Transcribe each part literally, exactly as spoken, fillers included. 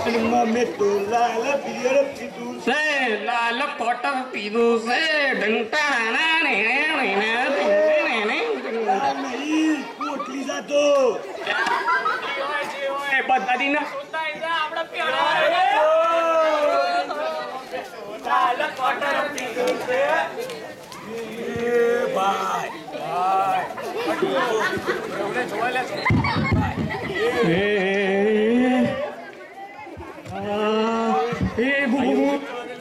મેં તો લાલ પિયર પીધું છે લાલ કોટર પીધું છે ડંટા ના ને ને નહીં કોટલી જાતો બધાથી ના લાલ કોટર પીધું છે એ ભાઈ એ બુબુ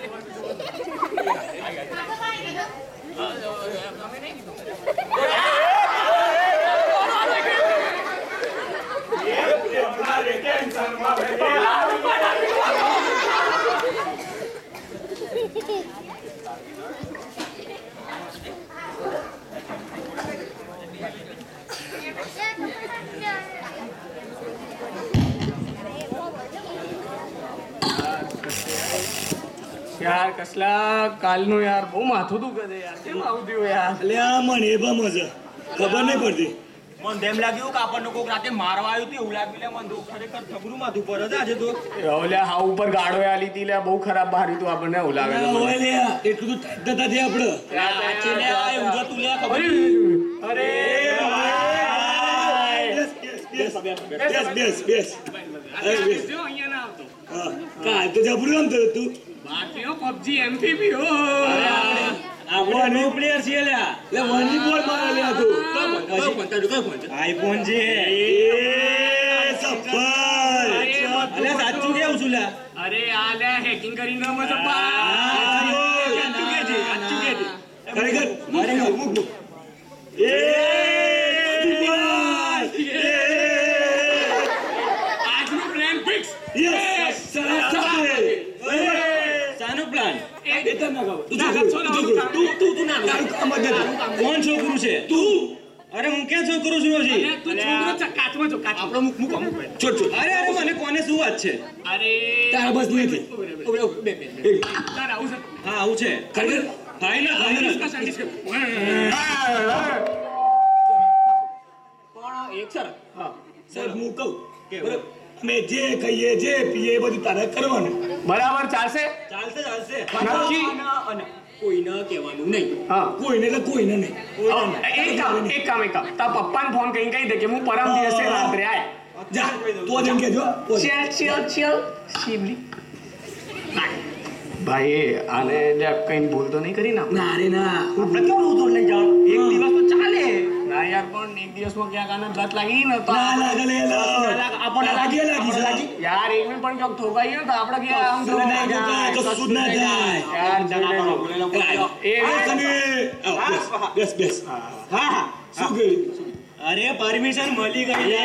યાર કસલા કાલનું યાર બહુ માથું દુખે છે યાર કેમ આવું થયું યાર એટલે આ મને એ પણ મજા ખબર નહીં પડતી મને તેમ લાગ્યું કે આપણને કોઈક રાતે મારવા આવ્યું હતું એવું લાગ્યું લે મને દુઃખ ખરેખર થબરું માથું પર જ આજે તો ઓલે હા ઉપર ગાડો આલી હતી લે બહુ ખરાબ બારી તું આપણને એવું લાગે છે હોય લે એટલું તો ટાઈટ નથી આપણે આચે લે આ ઊંઘો તું લે ખબર અરે બેસ બેસ બેસ બેસ જો અહીંયા ના આવતો હા કાલ તો જબરું રમતો તું બાટીઓ પબજી એમપીપી હો આપણે ન્યુ પ્લેયર છે લે લે વનની બોલ મારે લે તું કઈ ફોન કઈ ફોન આઈફોન છે એ સફળ અલે સાચું કેવું છું લે અરે આ લે હેકિંગ કરીને રમે છે બા સાચું કે છે સાચું કે છે ખરેખર મારે મુક મુક એ આજનું પ્લાન ફિક્સ યસ સરસ સાનો પ્લાન એ તને ના ખબર તું ના, છોકરું, છોકરું, તું છોકરું. તું- તું- તું ના તારું કામ જ નથી. કોણ છોકરું છે તું અરે હું ક્યાં છોકરો છું હજી અને તું છોકરો છે કાચમાં છો કાચમાં આપણો મુક મુક અમુક છોડ છોડ અરે અરે મને કોને શું વાત છે અરે તારા બસ નથી ઉભરે ઉભરે બે બે એક તાર આવું છે હા આવું છે ખરેખર ફાઇનલ ફાઇનલ ડિસ્કશન ડિસ્કશન પણ એક સર હા સાહેબ હું કહું બરાબર અમે જે કહીએ જે પીએ એ બધું તારે કરવાનું બરાબર ચાલશે ચાલશે ચાલશે નક્કી? અને કોઈને કહેવાનું નહીં હા કોઈને એટલે કોઈને નહીં એક કામ એક કામ એક કામ તાર પપ્પાને ફોન કરીને કહી દે કે હું પરમ દિવસે રાત્રે આય જા તો જેમ કેજો ચલ ચલ ચલ શિવલી ભાઈ આને જે કઈ ભૂલ તો નહીં કરી ના ના રે ના આપણે કેવું ઉધોર લઈ જાવ એક દિવસ તો ચાલે ના યાર પણ એક દિવસમાં ક્યાંક આને લત લાગી ને તો ના લાગે લે લો આપણને લાગી લાગી છે લાગી યાર એક મિનિટ પણ ક્યાંક ઠોકાઈ ગયો ને તો આપણે કે આમ કશું ના થાય, કશું ના થાય. યાર જણા બોલેલો બોલેલો એ આ તને આવ, બેસ બેસ બેસ હા હા શું કર્યું અરે પરમિશન મળી ગઈ છે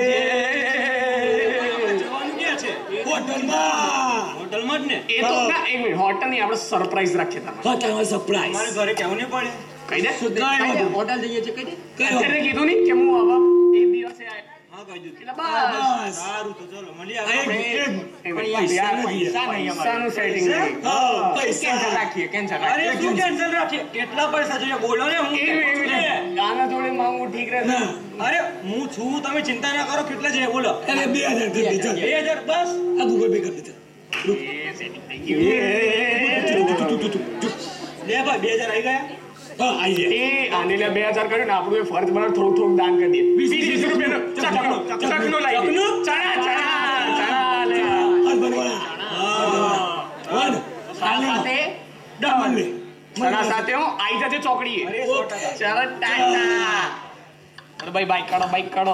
જવાનું ક્યાં છે હોટલમાં હોટલમાં જ ને એ તો ના એક મિનિટ હોટલ નહીં આપણે સરપ્રાઈઝ રાખીએ તમને હોટલમાં સરપ્રાઈઝ અમારે ઘરે કેવું નહીં પડે કહી દે કાંઈ વાંધો. હોટલ જઈએ છે કઈ દે અત્યારે કીધું નહીં કે હું હવે એક દિવસે આય હા કહી દીધું એટલે બસ બસ સારું તો ચલો મળીએ આ એક- આપણે એક- એક પણ મિનિટ, યાર, પૈસા નથી પૈસા નહીં અમારે. પૈસાનું setting નહીં. હા, કેન્સલ પૈસા રાખીએ કેન્સલ અરે રાખીએ શું કેન્સલ રાખીએ કેટલા પૈસા જોઈએ બોલો ને હું એક મિનિટ, એક મિનિટ. ગાના જોડે માંગવું ઠીક રહે ના અરે હું છું તમે ચિંતા ના કરો કેટલા જોઈએ બોલો અરે બે હજાર કરી દે ચાલ બે હજાર બસ આ ગૂગલ પે કરી દે ચાલ એ setting થઈ ગયું. તું, તું, તું, તું. લે ભાઈ બે હજાર આવી ગયા હા આઈ જાય એ આને લે બે હજાર કર્યું ને આપણું એ ફરજ બને થોડું થોડું દાન કરી દઈએ વીસ વીસ રૂપિયાનો ચકનો ચકનો લાવી દે. ચણા ચણા ચણા લે હાલ બનવાના વન સાથે ડબલ લે ચણા સાથે હું આઈ જજે ચોકડીએ અરે સો ટકા ચાલો ટાટા અરે ભાઈ બાઈક કાઢો બાઈક કાઢો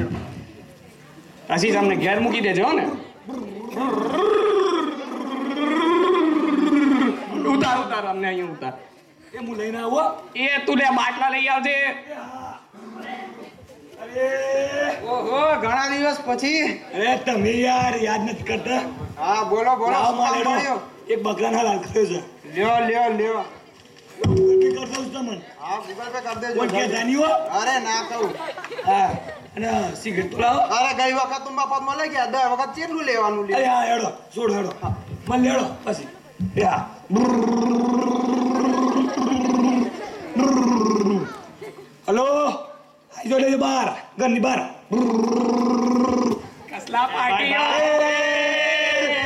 પછી તમને ઘેર મૂકી દેજો હો ને ઉતાર ઉતાર અમને અહીંયા ઉતાર એ હું લઈને આવો એ તું લે બાટલા લઈ આવજે અરે ઓહો ઘણા દિવસ પછી અરે તમે યાર યાદ નથી કરતા હા બોલો બોલો લાવો શું કામ માલેડો. પડ્યું? એક બકરાના લાલ કર્યો છે લ્યો લ્યો લ્યો ગૂગલ પે કરી દઉં છું તમને હા ગૂગલ પે કરી દેજો કોઈ કે જાની હો અરે ના કહું હા અને સિગરેટ તો લાવો અરે ગઈ વખત તું બાપત મળે ગયા દર વખત કેટલું લેવાનું લે અરે હા હેડો છોડ હેડો મને હેડો પછી યા હલો આઈ જો લેજો બહાર ઘરની બહાર કસલા પાર્ટી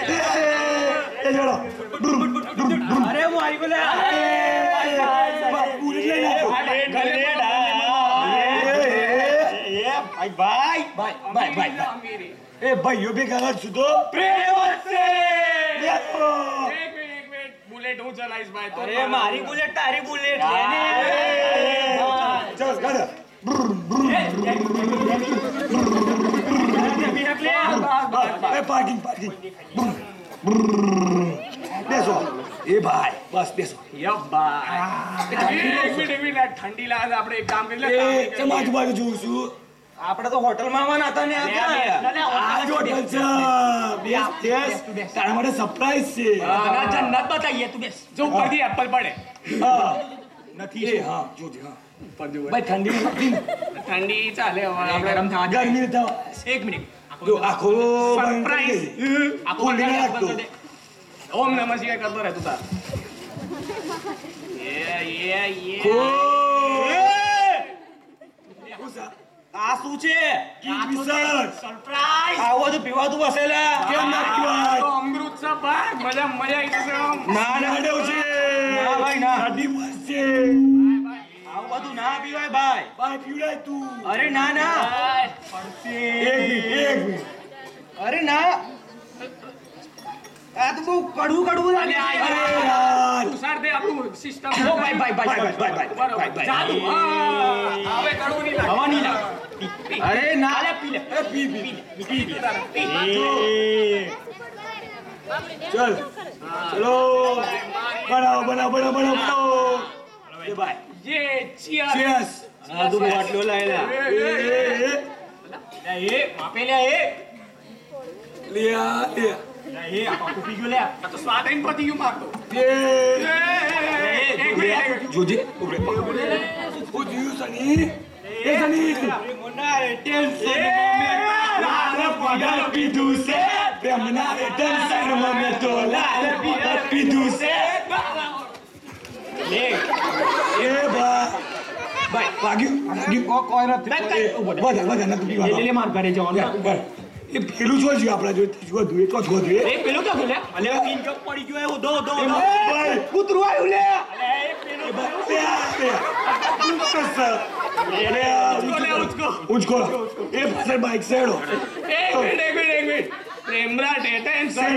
ભાઈ ભાઈ ભાઈ ભાઈ ભાઈ ભાઈ. એ ભાઈઓ ભેગા હરશું તો પ્રેમ વચ્ચે. લેવો. એક મિનિટ એક મિનિટ બુલેટ હું ચલાવીશ ભાઈ તો અરે મારી બુલેટ તારી બુલેટ અરે. ચાલ ગાડા. એ પાર્કિંગ પાર્કિંગ. બેસો. એ ભાઈ બસ બેસો. યપ ભાઈ એક મિનિટ એક મિનિટ ઠંડી લાગે છે, આપણે એક કામ કરી લે એ ચમ આજુબાજુ જોઉં છું. આપણે તો હોટલમાં આવવાના હતા ને આ ક્યાં આવ્યા? આ જ હોટલ છે. બેસ બેસ. તારા માટે સરપ્રાઈઝ છે. જન્નત બતાઈએ તું બેસ જો ઉપરથી એપલ પડે હા. નથી એ હા જોજે હા. ઉપર જો ભાઈ ઠંડી નથી ને. ઠંડી ચાલે હવે આપણે આપણે ગરમ થવા દે. ગરમી તો એક મિનિટ જો આખો સરપ્રાઈઝ આખો બંધ કરી લાગતો. દે. ઓમ નમઃ શિવાય કરતો રહે તું તાર એ એ એ આ શું છે? કિંગફિશર. સરપ્રાઈઝ આવું બધું પીવાતું હશે લા. કેમ ના પીવાય? તો અમૃત છે ભાઈ મજા મજા આવી જશે આમ. ના ના નાડો છે. ના ભાઈ, ના. ઠંડી મસ્ત છે. આવું બધું ના પીવાય ભાઈ. ભાઈ પીવડાય તું. અરે ના ના. ભાઈ, એક મિનિટ એક મિનિટ. અરે ના. આ તો બહુ કડવું કડવું લાગે. અરે આ અરે યાર. તુષાર દે આપણું સિસ્ટમ ઓ ભાઈ ભાઈ ભાઈ ભાઈ ભાઈ ભાઈ ભાઈ ભાઈ. જાદુ હા હવે કડવું નહીં લાગે હવા નહીં લાગે. અરે ના. અરે પી પી પી. પી તું તારે, પી. ચલ ચલો બનાવો બનાવો બનાવો બનાવો બનાવો. એ ભાઈ જે cheers. ચેસ. આ તો બાટલો લાયેલા. એ એ એ લે એ માપે લે એ લે આ લે લે એ આ પાકું પી ગયો લે આ તો સ્વાદ આઈને પતી ગયું મારતો એ એ, એક મિનિટ, એક મિનિટ. જોજે ઉભરે ઓ જીવ સની એ સની મોના ટેન્શન લાલ પગાર પીધું છે પ્રેમના ટેન્શન મને તો લાલ પગાર પીધું છે લે એ બા ભાઈ વાગ્યું વાગ્યું કો કોઈ નથી. બધા બધા નથી પીવા લે લે માર ઘરે જવાનું ઉપર એ પેલું જો જો આપણા જો જો જોઈએ તો જો જોઈએ એ પેલું ક્યાં બોલે અલે ઇન્કમ પડી ગયો એવું દો દો એ દો. ભાઈ કૂતરું આવ્યું લે અલે એ પેલું એ ઉચકો, ઉચકો એ પાસે બાઈક સેડો એક મિનિટ એક મિનિટ એક મિનિટ પ્રેમરા ટેન્શન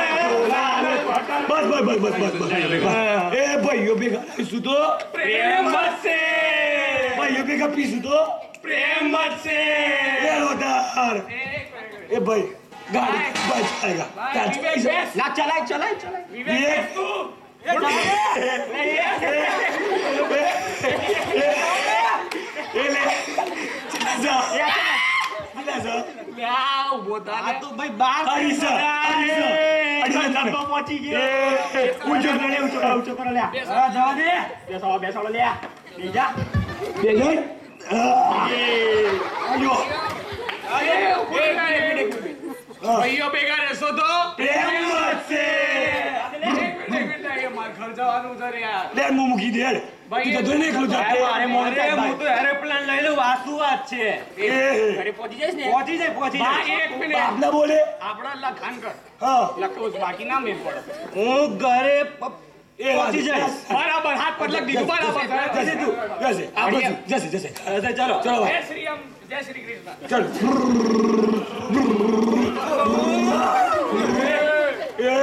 બસ બસ બસ બસ બસ બસ એ ભાઈઓ ભેગા પીશું તો પ્રેમ વચ્ચે ભાઈઓ ભેગા પીશું તો પ્રેમ વચ્ચે એ રોદાર એ ભાઈ ગાડી બસ આएगा વિવેક બેસ. ના ચલાય ચલાય ચલાય. વિવેક બેસ તું. લે આ ઊભો થા આ લે. તો ભાઈ બાર ધંધો પહોંચી ગયો. ઊંચો કરે ઊંચો કરે, ઊંચો કરે લ્યા બેસો. હા, જવા દે. બેસો બેસો લે બીજા. બેજો આયો અરે ઉભો રહે, એક મિનિટ, એક મિનિટ. ભાઈઓ ભેગા રહેશો તો પ્રેમ વચ્ચે એક મિનિટ, એક મિનિટ, એ મારે ઘર જવાનું છે રે યાર. લે હું મૂકી દે હેડ. તું તો ધોઈને એકલો જા. અરે મોટે હું તો એરોપ્લેન લઈ લઉં. આ શું વાત છે? એ ઘરે પહોંચી જઈશ ને પહોંચી જાય પહોંચી બા, જાય. એક મિનિટ બાપ ના બોલે આપડા લખાણ કર હા લખો બાકી ના મેળ પડે હું ઘરે પ- એ પહોંચી જાય. બરાબર હાથ પર લખ દીધું બરાબર જશે તું જશે આપણે જશે જશે અરે ચાલો. ચલો ભાઈ જય શ્રી રામ જય શ્રી કૃષ્ણ ચલ એ એ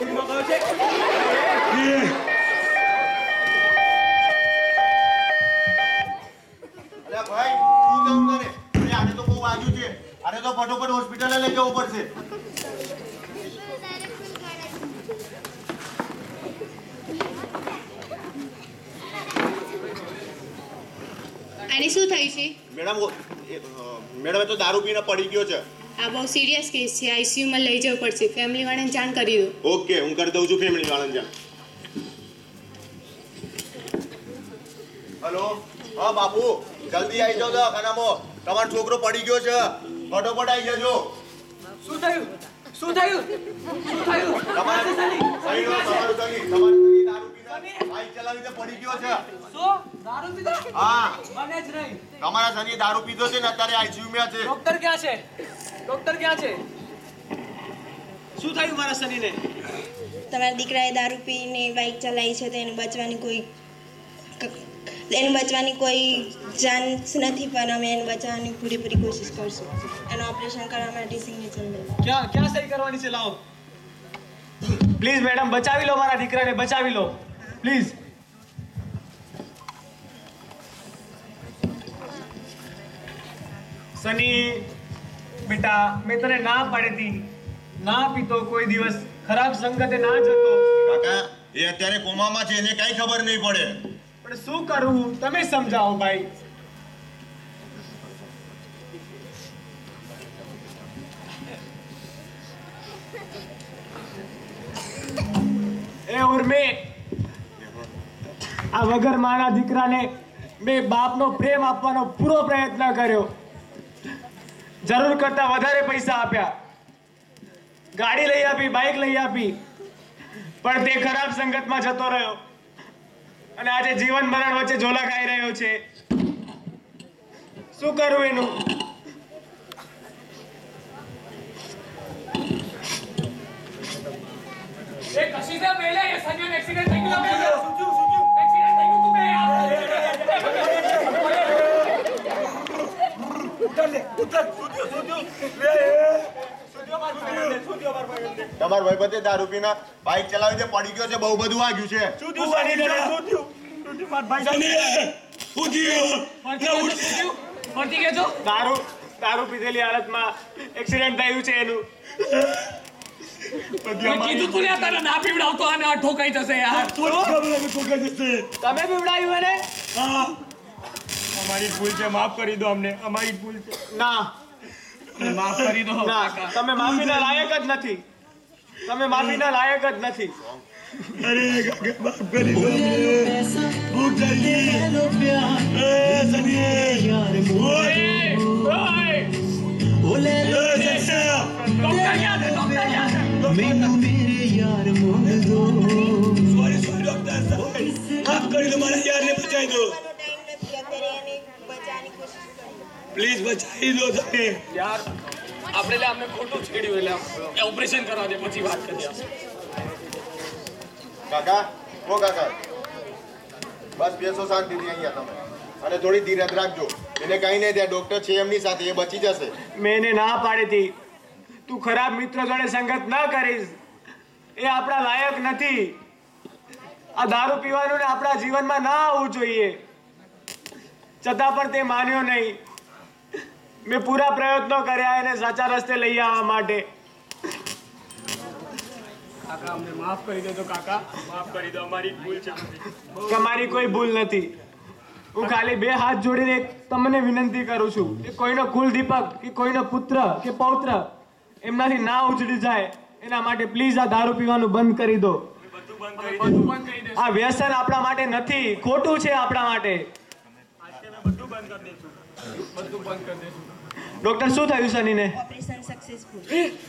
અરે ભાઈ શું કેવું કરે? અરે આને તો બહુ વાગ્યું છે. આને તો ફટોફટ હોસ્પિટલે લઈ જવું પડશે. આને શું થયું છે? મેડમ ઓ- એ, અ, મેડમ એ તો દારૂ પીને પડી ગયો છે. આ બહુ સિરિયસ કેસ છે. આઈસીયુમાં લઈ જવું પડશે. ફેમિલી વાળાને જાણ કરી દો. ઓકે હું કરી દઉં છું ફેમિલી વાળાને જાણ. હલો હા બાપુ જલ્દી આવી જાઓ દવાખાનામાં. તમારો છોકરો પડી ગયો છે. ફટોફટ આવી જજો. શું થયું? શું થયું? શું થયું? તમારે સહી લો, તમારું સહી. તમારું સહી દારૂ પીને બાઈક ચલાવીને પડી ગયો છે. શું? દારૂ પીધો? હા મને જ નહીં. તમારા સની દારૂ પીધો છે ને અત્યારે આઈસીયુ માં છે. ડોક્ટર ક્યાં છે? ડોક્ટર ક્યાં છે? શું થયું મારા સનીને? તમારા દીકરાએ દારૂ પીને બાઇક ચલાવી છે તો એને બચવાની કોઈ ક- એને બચવાની કોઈ ચાન્સ નથી, પણ અમે એને બચાવવાની પૂરેપૂરી કોશિશ કરશું. એનું ઓપરેશન કરવા માટે સિગ્નેચર લેવું. ક્યાં ક્યાં સહી કરવાની છે? લાવો પ્લીઝ મેડમ, બચાવી લો મારા દીકરાને, બચાવી લો પ્લીઝ. સની બેટા, મેં તને ના પાડી હતી, ના પીતો કોઈ દિવસ, ખરાબ સંગતે ના જતો. કાકા એ અત્યારે કોમામાં છે, એને કઈ ખબર નહીં પડે. પણ શું કરું તમે સમજાવો ભાઈ. એ ઉર્મે, આ વગર મારા દીકરાને મેં બાપનો પ્રેમ આપવાનો પૂરો પ્રયત્ન કર્યો. જરૂર કરતા વધારે પૈસા આપ્યા, ગાડી લઈ આપી, બાઇક લઈ આપી, પણ તે ખરાબ સંગતમાં જતો રહ્યો અને આજે જીવન મરણ વચ્ચે ઝોલા ખાઈ રહ્યો છે. શું કરું એનું? એ કશી છે મેલે એ સંજયનો એક્સિડન્ટ થઈ ગયો. સુજુ સુજુ એક્સિડન્ટ થઈ ગયું તું બે યાર. ઉતર લે ઉતર સુજુ સુજુ લે સુજુ માર ભાઈ સુજુ માર ભાઈ. તમાર ભાઈ બધે દારૂ પીના બાઇક ચલાવી દે, પડી ગયો છે, બહુ બધું વાગ્યું છે. સુજુ સની દે સુજુ સુજુ માર ભાઈ સની સુજુ ફરતી ગયો છો? દારૂ દારૂ પીધેલી હાલતમાં એક્સિડન્ટ થયું છે એનું. મેં કીધું તું ને તારે ના પીવડાવતો અને આ ઠોકાઈ જશે યાર. તમે પીવડાવ્યું એને? અમારી ભૂલ છે, માફ કરી દો અમને, અમારી ભૂલ છે. ના માફ કરી દો. ના, તમે માફીના લાયક જ નથી, તમે માફીના લાયક જ નથી. પ્લીઝ બચાવી દો તમે. યાર આપણે લે અમને ખોટું છેડ્યું, એટલે એ ઓપરેશન કરવા દે પછી વાત કરીએ. કાકા ઓ કાકા, બસ બેસો શાંતિથી અહીંયા તમે, અને થોડી ધીરજ રાખજો. એને કઈ નહીં થાય, ડોક્ટર છે એમની સાથે, એ બચી જશે. મેં એને ના પાડી હતી, તું ખરાબ મિત્રો જોડે સંગત ન કરીશ, એ આપણા લાયક નથી. આ દારૂ પીવાનું ને આપણા જીવનમાં ના આવવું જોઈએ, છતાં પણ તે માન્યો નહીં. મેં પૂરા પ્રયત્નો કર્યા એને સાચા રસ્તે લઈ આવવા માટે. કાકા અમને માફ કરી દેજો. કાકા માફ કરી દો, અમારી ભૂલ છે. તમારી કોઈ ભૂલ નથી. હું ખાલી બે હાથ જોડીને તમને વિનંતી કરું છું કે કોઈનો કુલદીપક કે કોઈનો પુત્ર કે પૌત્ર એમનાથી ના ઉજળી જાય, એના માટે પ્લીઝ આ દારૂ પીવાનું બંધ કરી દો. બધું બંધ કરી દે. આ વ્યસન આપણા માટે નથી, ખોટું છે આપણા માટે. બધું બંધ કરી દઈશું. બધું બંધ કરી દેશું. ડોક્ટર શું થયું સનીને? Operation successful.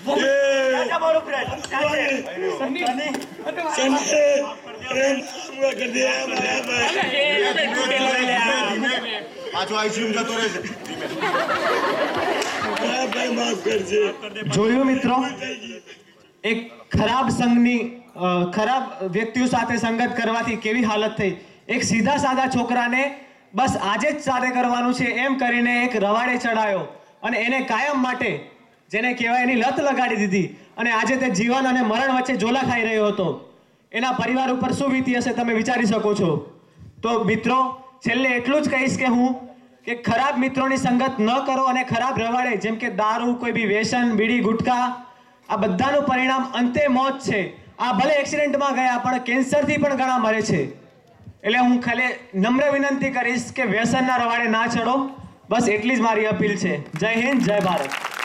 પાછો આઈસીયુ જતો રહેશે. જોયું મિત્રો, એક ખરાબ સંઘની અ, ખરાબ વ્યક્તિઓ સાથે સંગત કરવાથી કેવી હાલત થઈ. એક સીધા સાદા છોકરાને બસ આજે જ સાથે કરવાનું છે એમ કરીને એક રવાડે ચડાયો અને એને કાયમ માટે, જેને કહેવાય એની લત લગાડી દીધી, અને આજે તે જીવન અને મરણ વચ્ચે ઝોલા ખાઈ રહ્યો હતો. એના પરિવાર ઉપર શું વીતી હશે તમે વિચારી શકો છો. તો મિત્રો, છેલ્લે એટલું જ કહીશ કે હું કે ખરાબ મિત્રોની સંગત ન કરો, અને ખરાબ રવાડે જેમ કે દારૂ, કોઈ બી વ્યસન, બીડી, ગુટકા, આ બધાનું પરિણામ અંતે મોત છે. આ ભલે એક્સિડન્ટમાં ગયા પણ કેન્સરથી પણ ઘણા મરે છે. એટલે હું ખાલી નમ્ર વિનંતી કરીશ કે વ્યસનના રવાડે ના ચડો. બસ એટલી જ મારી અપીલ છે. જય હિન્દ, જય ભારત.